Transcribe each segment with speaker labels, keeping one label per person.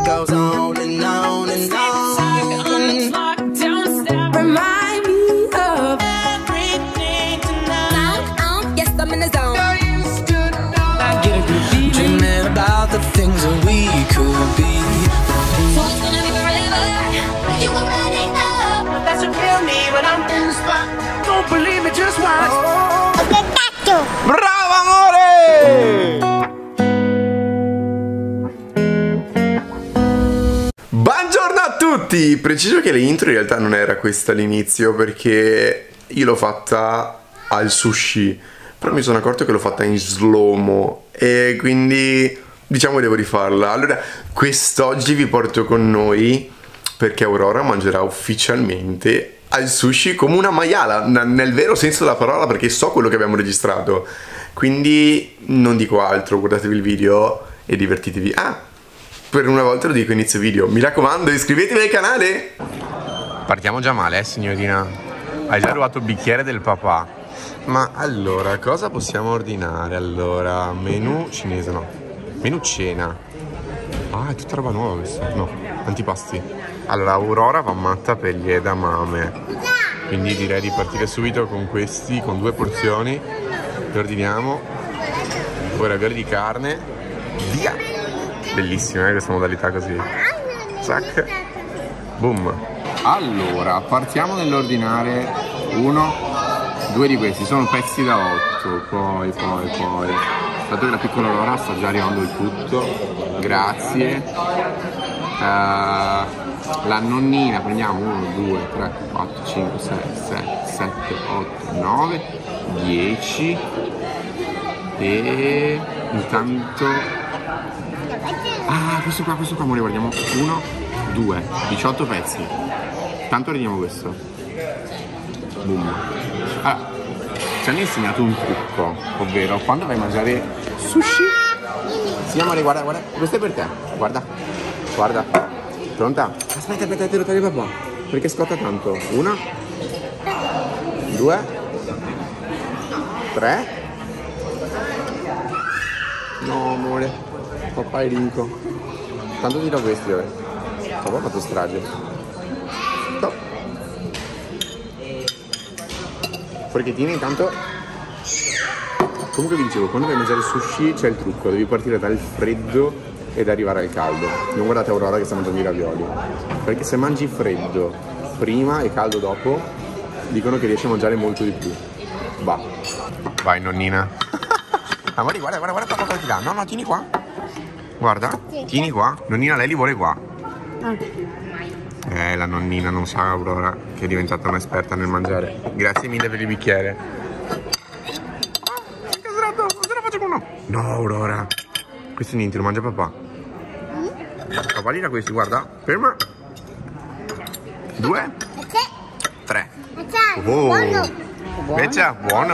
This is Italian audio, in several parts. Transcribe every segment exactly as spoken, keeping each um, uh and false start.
Speaker 1: goes on and on and on. Remind me of everything tonight. Yes, I'm in the zone. I get a good feeling. Dreaming about the things that we could be. So it's gonna be forever. You already know. That's what kill me when I'm in the spot. Don't believe me, just watch. Oh.
Speaker 2: Bravo amore! Buongiorno a tutti! Preciso che l'intro in realtà non era questa all'inizio, perché io l'ho fatta al sushi, però mi sono accorto che l'ho fatta in slow-mo e quindi diciamo che devo rifarla. Allora, quest'oggi vi porto con noi perché Aurora mangerà ufficialmente al sushi come una maiala, nel vero senso della parola, perché so quello che abbiamo registrato. Quindi non dico altro, guardatevi il video e divertitevi. Ah, per una volta lo dico inizio video, mi raccomando iscrivetevi al canale. Partiamo già male, eh signorina. Hai già rubato il bicchiere del papà. Ma allora, cosa possiamo ordinare? Allora, menù cinese, no, menù cena. Ah, è tutta roba nuova questa. No, antipasti. Allora, Aurora va matta per gli edamame, quindi direi di partire subito con questi, con due porzioni. Li ordiniamo. Poi ravioli di carne. Via! Bellissima, eh, questa modalità così. Zac. Boom. Allora, partiamo nell'ordinare uno, due di questi. Sono pezzi da otto. Poi, poi, poi. Dato che la piccola Aurora sta già arrivando il tutto. Grazie. Uh, la nonnina prendiamo uno, due, tre, quattro, cinque, sei, sette, sette, otto, nove, dieci. E intanto ah, questo qua, questo qua, amore, guardiamo. uno, due, diciotto pezzi. Tanto ordiniamo questo. Boom. Allora, ci hanno insegnato un trucco, ovvero quando vai a mangiare sushi. Sì, amore, guarda, guarda, questo è per te. Guarda, guarda. Pronta? Aspetta, aspetta, te lo tagli papà, perché scotta tanto. Una, due, tre. No, amore, papà è rinco. Tanto ti do questi, ora. Papà ha fatto strage. Stop. Forchettini, intanto. Comunque vi dicevo, quando vai a mangiare sushi c'è il trucco, devi partire dal freddo ed arrivare al caldo. Non guardate Aurora che sta mangiando i ravioli, perché se mangi freddo prima e caldo dopo, dicono che riesci a mangiare molto di più. Va. Vai nonnina. Amore, guarda, guarda, guarda papà cosa ti dà. No, no, tieni qua. Guarda, tieni qua. Nonnina, lei li vuole qua. Eh, la nonnina non sa Aurora che è diventata un'esperta nel mangiare. Grazie mille per il bicchiere. Ah, incaserato, non ce la faccio con uno. No, Aurora. Questo niente, lo mangia papà. Papà gli dà questi, guarda. Ferma. Due. Tre. Oh. Invece buono.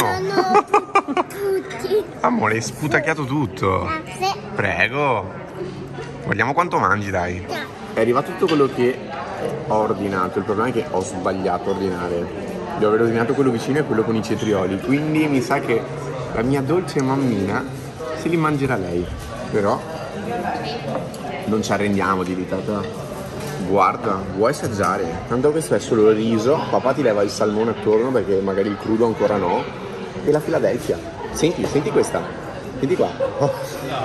Speaker 2: Amore, hai sputacchiato tutto. Prego. Guardiamo quanto mangi, dai. È arrivato tutto quello che ho ordinato. Il problema è che ho sbagliato a ordinare. Devo aver ordinato quello vicino e quello con i cetrioli. Quindi mi sa che la mia dolce mammina se li mangerà lei. Però non ci arrendiamo di ditata. Guarda, vuoi assaggiare? Tanto questo è solo il riso. Papà ti leva il salmone attorno perché magari il crudo ancora no. E la Philadelphia. Senti, senti questa. Senti qua. Oh.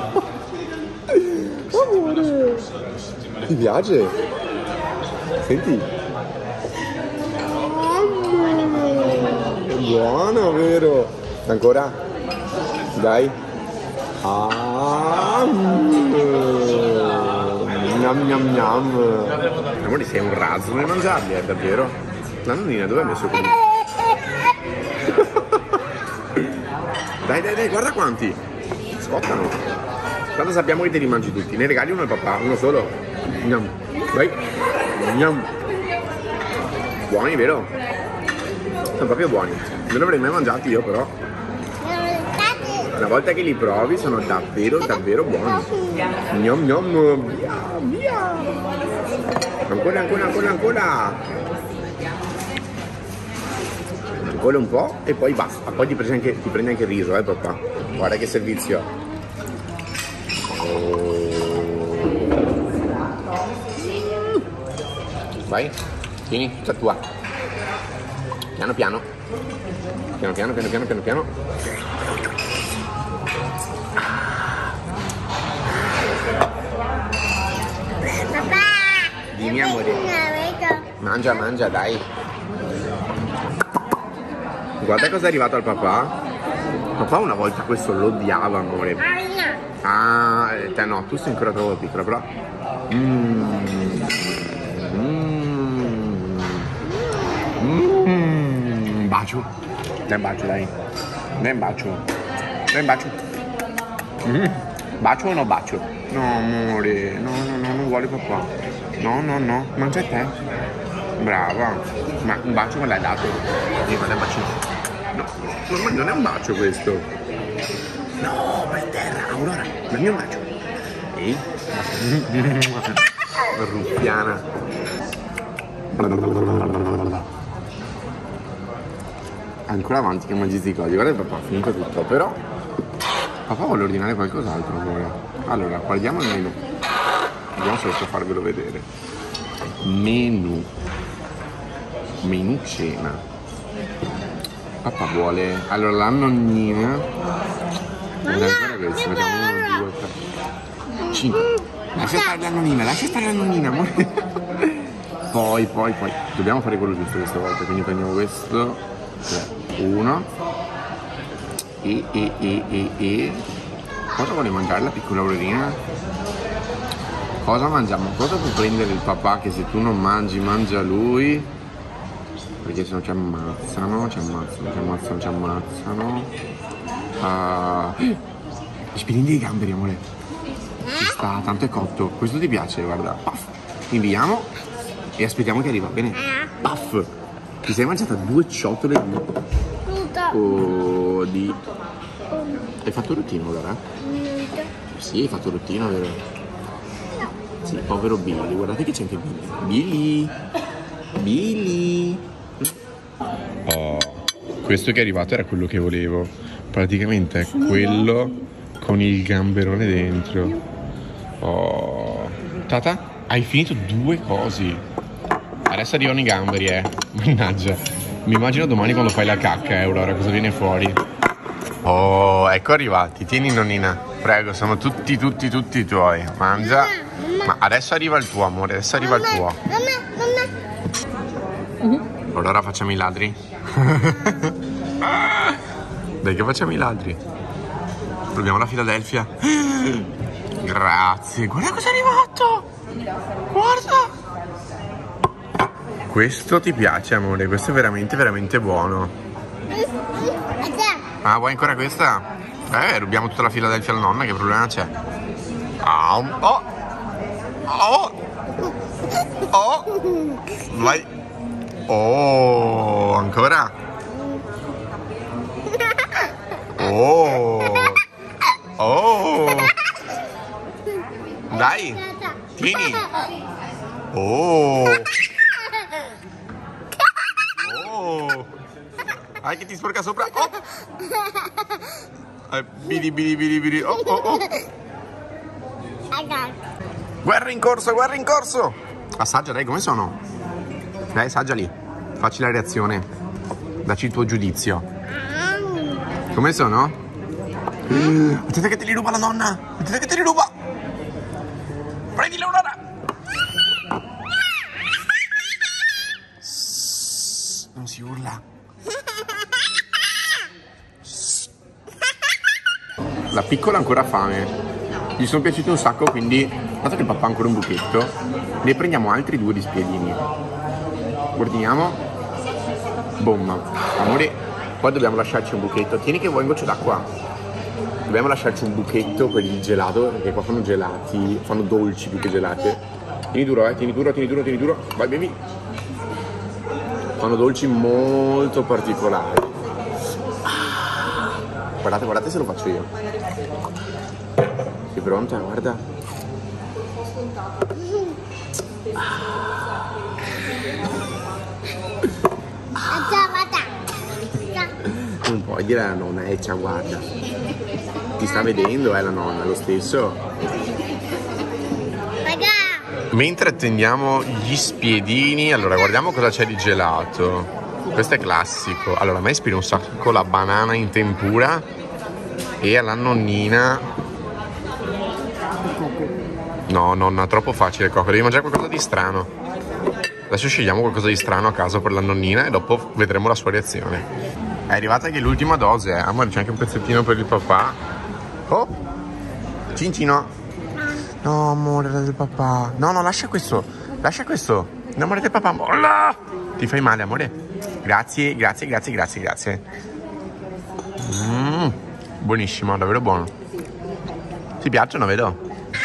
Speaker 2: Amore, ti piace? Senti. È buono, vero? Ancora? Dai. Ah, gnam gnam gnam. Amore, sei un razzo nel mangiarli, eh, davvero? La nonnina dove ha messo quelli? Dai, dai, dai, guarda quanti. Scottano. Tanto sappiamo che te li mangi tutti. Ne regali uno al papà, uno solo. Gnam. Vai. Gnam. Buoni, vero? Sono proprio buoni. Non li avrei mai mangiati io, però. Una volta che li provi sono davvero davvero buoni. Gnam gnam. Via, via. Ancora, ancora, ancora, ancora. Ancora un po' e poi basta. Poi ti prendi anche, ti prendi anche il riso, eh papà. Guarda che servizio. Oh. vai. Tieni, tutta tua. Piano piano. Piano piano, piano piano, piano piano.
Speaker 1: Papà!
Speaker 2: Dimmi amore. Mangia, mangia, dai. Guarda cosa è arrivato al papà. Papà una volta questo lo odiava, amore. Ah, te no, tu sei ancora troppo piccola, però. Mmm. Mmm. Mmm. Un bacio. Dai un bacio, dai. Dai un bacio. Dai un bacio. Mm. Bacio o no bacio? No, amore. No, no, no, non vuole papà. No, no, no. Mangia te. Brava. Ma un bacio me l'hai dato. Sì, ma dai un bacino. No, no, non è un bacio questo. No, per terra. Aurora, dammi un bacio. Ehi. Ruffiana. Ancora avanti che mangi sti cose. Guarda, papà ha finito tutto. Però papà vuole ordinare qualcos'altro ancora. Allora, guardiamo il menù. Vediamo se riesco a farvelo vedere. Menù. Menù cena. Papà vuole. Allora, la nonnina. Non è ancora questo. Facciamo uno, due, tre, cinque. Lascia stare la nonnina, lascia stare la nonnina, amore. Poi, poi, poi. Dobbiamo fare quello giusto questa volta. Quindi prendiamo questo. Uno. E, e, e, e, e. Cosa vuole mangiare la piccola Aurorina? Cosa mangiamo? Cosa può prendere il papà che se tu non mangi, mangia lui? Perché se no ci ammazzano, ci ammazzano, ci ammazzano, ci ammazzano. Uh, gli spiedini di gamberi, amore. Ci sta, tanto è cotto. Questo ti piace, guarda. Puff. Inviamo e aspettiamo che arriva, bene? Puff. Ti sei mangiata due ciotole di... Oh, di... Hai fatto routine ora? Sì, hai fatto routine, vero? No. Sì, povero Billy, guardate che c'è anche Billy. Billy! Billy! Oh, questo che è arrivato era quello che volevo. Praticamente è quello con il gamberone dentro. Oh. Tata, hai finito due cosi. Adesso arrivano i gamberi, eh. Mannaggia. Mi immagino domani quando fai la cacca, eh, Aurora, cosa viene fuori. Oh, ecco arrivati. Tieni, nonnina. Prego, sono tutti, tutti, tutti tuoi. Mangia. Ma adesso arriva il tuo, amore. Adesso arriva il tuo. Allora facciamo i ladri. Dai che facciamo i ladri. Proviamo la Philadelphia. Grazie. Guarda cosa è arrivato. Guarda. Questo ti piace, amore? Questo è veramente, veramente buono. Ah, vuoi ancora questa? Eh, rubiamo tutta la Philadelphia alla nonna, che problema c'è? Oh, oh, oh, oh, vai. Oh, ancora? Oh, oh, dai, tieni. Oh. Ah, che ti sporca sopra. Oh. Eh, bidi bidi bidi bidi. Oh, oh, oh. Guerra in corso, guerra in corso. Assaggia, dai, come sono? Dai, assaggiali. Facci la reazione. Dacci il tuo giudizio. Come sono? Aspetta che te li ruba la nonna. Aspetta che te li ruba. Prendi l'Aurora. Non si urla. La piccola ha ancora fame. Gli sono piaciuti un sacco, quindi dato che il papà ha ancora un buchetto, ne prendiamo altri due di spiedini. Ordiniamo. Boom. Amore, poi dobbiamo lasciarci un buchetto. Tieni che vuoi un goccio d'acqua. Dobbiamo lasciarci un buchetto per il gelato, perché qua fanno gelati, fanno dolci più che gelate. Tieni duro, eh, tieni duro, tieni duro, tieni duro. Vai, bevi. Fanno dolci molto particolari. Guardate, guardate se lo faccio io. Sei pronta? Guarda. Non puoi dire alla nonna, eh, ciao, guarda. Ti sta vedendo, eh, la nonna, lo stesso. Mentre attendiamo gli spiedini, allora guardiamo cosa c'è di gelato. Questo è classico. Allora a me ispira un sacco la banana in tempura e alla nonnina... No, nonna, troppo facile Coco, devi mangiare qualcosa di strano. Adesso scegliamo qualcosa di strano a caso per la nonnina e dopo vedremo la sua reazione. È arrivata anche l'ultima dose, eh. Amore, c'è anche un pezzettino per il papà. Oh! Cincino! No, amore, era del papà. No, no, lascia questo. Lascia questo. No, amore, del papà. Molla! Ti fai male, amore? Grazie, grazie, grazie, grazie, grazie. Mmm, buonissimo, davvero buono. Ti piacciono, vedo?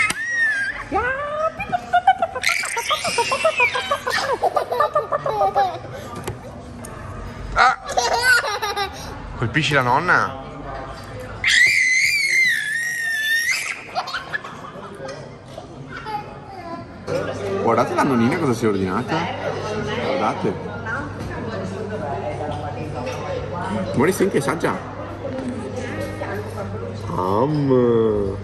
Speaker 2: Ah! Colpisci la nonna? Guardate la nonnina cosa si è ordinata. Guardate. Amore, senti, assaggia. Um.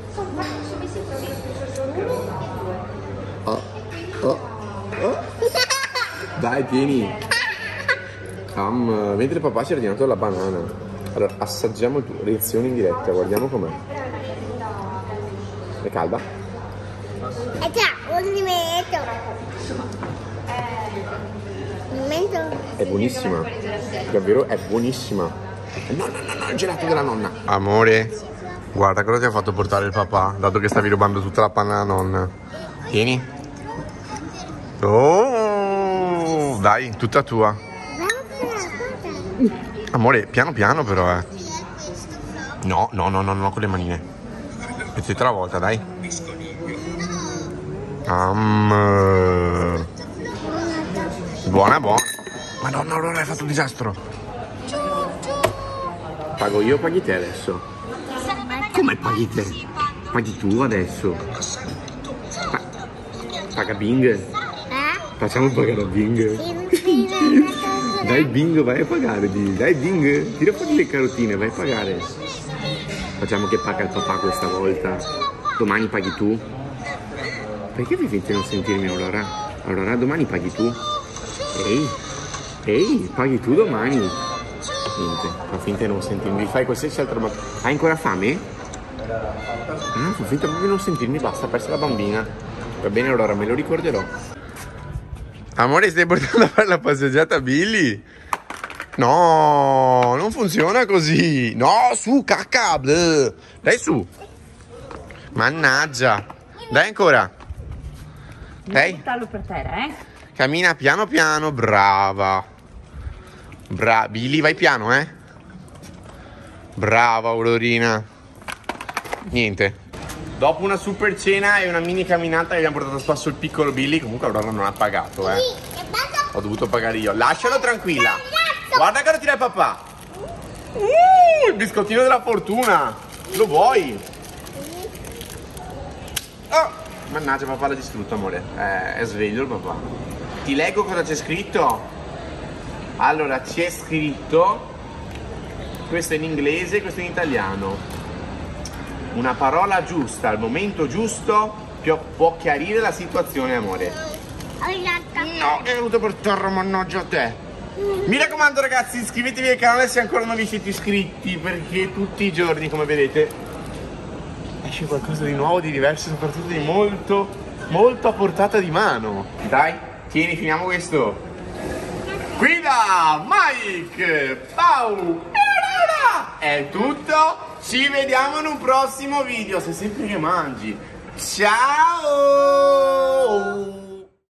Speaker 2: Oh, oh, oh. Dai, tieni. Um, mentre papà si è ordinato la banana. Allora, assaggiamo tu. Reazione in diretta, guardiamo com'è. È calda?
Speaker 3: Eh già, un metto. Un metto.
Speaker 2: È buonissima. Davvero è buonissima. No, no, no, no, il gelato della nonna. Amore, guarda cosa ti ha fatto portare il papà, dato che stavi rubando tutta la panna alla nonna. Tieni. Oh, dai, tutta tua. Amore, piano piano però, eh. No, no, no, no, no, con le manine. Pezzetto alla volta, dai. Um, buona, buona. Madonna, Aurora, hai fatto un disastro. Pago io o paghi te adesso? Come paghi te? Paghi tu adesso? Pa paga Bing?
Speaker 3: Eh?
Speaker 2: Facciamo pagare a Bing? Dai Bing, vai a pagare. Dai Bing, tira fuori le carotine, vai a pagare. Facciamo che paga il papà questa volta. Domani paghi tu? Perché vi finti di non sentirmi, Aurora? Aurora, domani paghi tu? Ehi, ehi, paghi tu domani? Niente, fa finta di non sentirmi. Fai qualsiasi altro. Hai ancora fame? Ah, fa finta proprio di non sentirmi, basta, ha perso la bambina. Va bene, Aurora, me lo ricorderò. Amore, stai portando a fare la passeggiata a Billy? No, non funziona così. No, su, cacca. Bleh. Dai su. Mannaggia. Dai ancora. Dai.
Speaker 4: Portarlo per terra, eh?
Speaker 2: Cammina piano piano, brava. Brava. Billy, vai piano, eh. Brava, Aurorina. Niente. Dopo una super cena e una mini camminata che abbiamo portato a spasso il piccolo Billy. Comunque Aurora non ha pagato, eh. Ho dovuto pagare io. Lascialo tranquilla. Guarda che lo tira il papà. Uh, il biscottino della fortuna. Lo vuoi? Oh, mannaggia, papà l'ha distrutto, amore. Eh, è sveglio il papà. Ti leggo cosa c'è scritto. Allora, c'è scritto. Questo è in inglese, questo è in italiano. Una parola giusta al momento giusto può chiarire la situazione, amore. No, è venuto per terra, mannaggia a te. Mi raccomando, ragazzi, iscrivetevi al canale se ancora non vi siete iscritti, perché tutti i giorni, come vedete, esce qualcosa di nuovo, di diverso, soprattutto di molto, molto a portata di mano. Dai, tieni, finiamo questo. Qui da Mike, Pau, è tutto. Ci vediamo in un prossimo video. Sei sempre che mangi. Ciao.